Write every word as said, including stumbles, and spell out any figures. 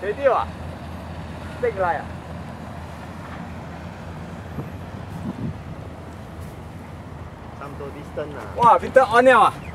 摕到啊，顶来啊！ 差不多 distance 啊。 哇，彼得完了啊！